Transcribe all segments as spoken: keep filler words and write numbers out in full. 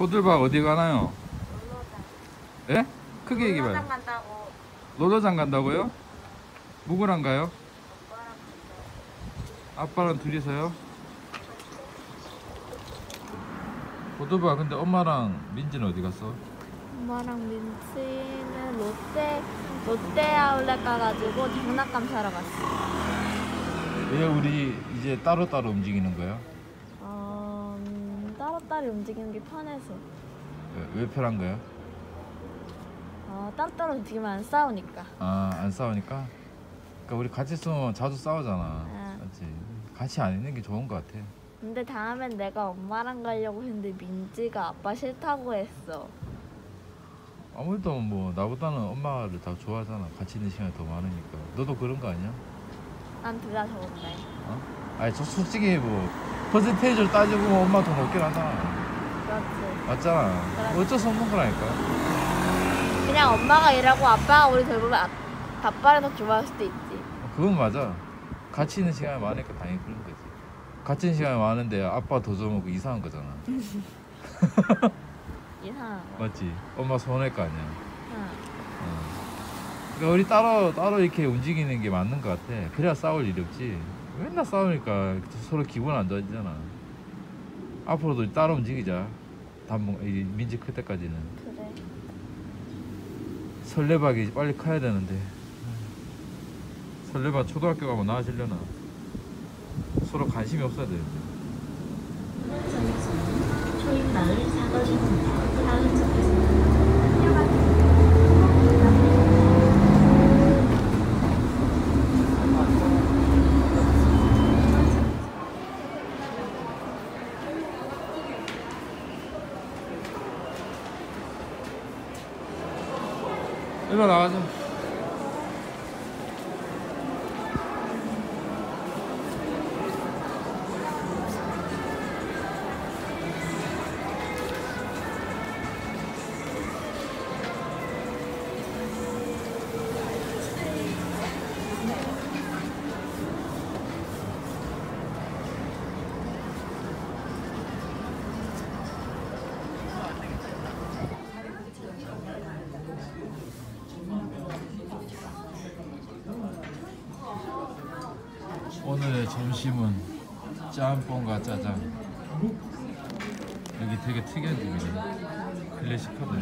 호들박 어디 가나요? 놀러장. 예? 크게 얘기해봐요. 놀러장 간다고. 놀러장 간다고요? 누구랑 가요? 오빠랑 간다고. 아빠랑 둘이서요? 호들박 근데 엄마랑 민지는 어디 갔어? 엄마랑 민치는 롯데 롯데 아울렛 가가지고 장난감 사러 갔어. 왜 우리 이제 따로따로 움직이는 거야? 어, 음, 따로따로 움직이는 게 편해서. 왜, 왜 편한 거야? 어, 따로따로 움직이면 안 싸우니까. 아, 안 싸우니까? 그러니까 우리 같이 있으면 자주 싸우잖아. 아. 맞지? 같이 안 있는 게 좋은 것 같아. 근데 다음엔 내가 엄마랑 가려고 했는데 민지가 아빠 싫다고 했어. 아무래도 뭐 나보다는 엄마를 더 좋아하잖아. 같이 있는 시간이 더 많으니까. 너도 그런 거 아니야? 난 둘 다 좋은데. 어? 아니 저 솔직히 뭐 퍼센테이지를 따지고 보면 엄마 더 높긴 하잖아. 그렇지. 맞잖아. 그렇지. 어쩔 수 없는 거라니까. 그냥 엄마가 일하고 아빠가 우리 돌보면 아, 아빠를 더 좋아할 수도 있지. 그건 맞아. 같이 있는 시간이 많으니까 당연히 그런 거지. 같이 있는 시간이 많은데 아빠 더 줘먹고 이상한 거잖아. 이상한 거. 맞지? 엄마 서운할 거 아니야. 응. 어. 그러니까 우리 따로 따로 이렇게 움직이는 게 맞는 것 같아. 그래야 싸울 일이 없지. 맨날 싸우니까 서로 기분 안 좋아지잖아. 앞으로도 따로 움직이자. 단봉 이 민지 클 때까지는. 그래. 설레박이 빨리 커야 되는데. 설레박 초등학교 가면 나아지려나. 서로 관심이 없어야 되는데. 초입마을 사거리입니다. 다음 쪽에서는 일로 나가자. 오늘의 점심은 짬뽕과 짜장. 여기 되게 특이한 집이네. 클래식하다.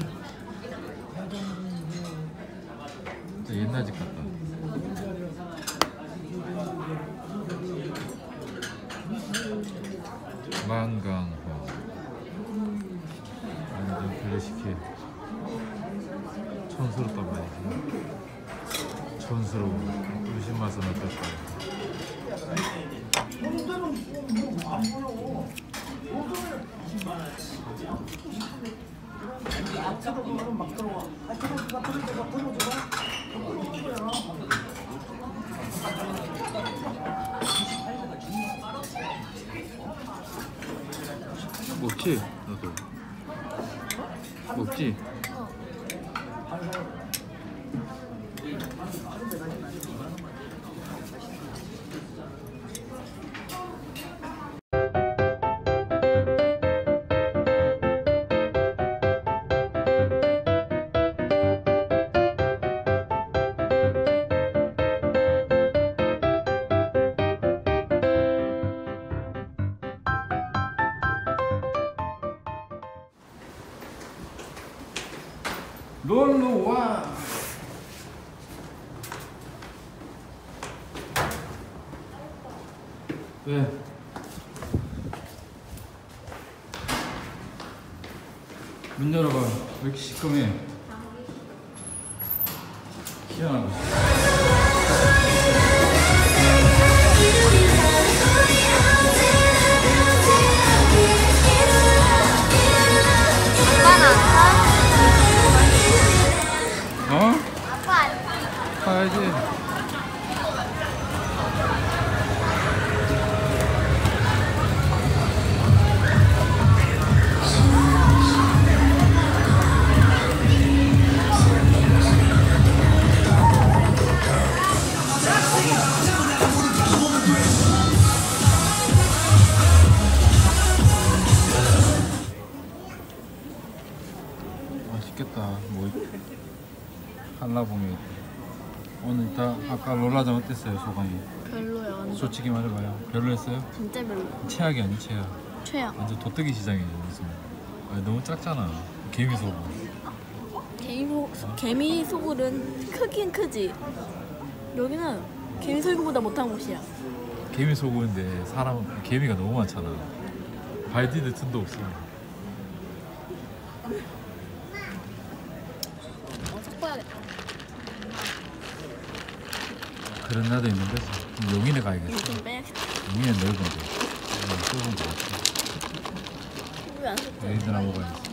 진짜 옛날 집 같다. 만강호. 완전 클래식해. 촌스럽단 말이지. 촌스러워. 음식 맛은 어떨까? 먹지? 너도 먹지? 놀러 와. 왜? 문 열어봐. 왜 이렇게 시커매? 희한하고. 아빠는 안 가? 어? 아빠 안 가? 가야지. 왔다. 뭐 한라봉에 오늘 일단 아까 롤라장 어땠어요 소감이? 별로야 완전. 솔직히 말해봐요. 별로였어요? 진짜 별로. 최악이 아니 최악. 최악. 완전 도떼기 시장이죠 무슨. 아니, 너무 작잖아. 개미 소금. 개미 소 개미 소굴은 크긴 크지. 여기는 개미 소굴보다 못한 곳이야. 개미 소금인데 사람 개미가 너무 많잖아. 발 디딜 틈도 없어. 어, 섞어야겠다. 그런 날도 있는 거지. 그럼 용인에 가야겠어. 좀 빼야겠다. 용인은 넓은데. 좁은 거 같아. 왜안 섞어? 애들하고 가야지.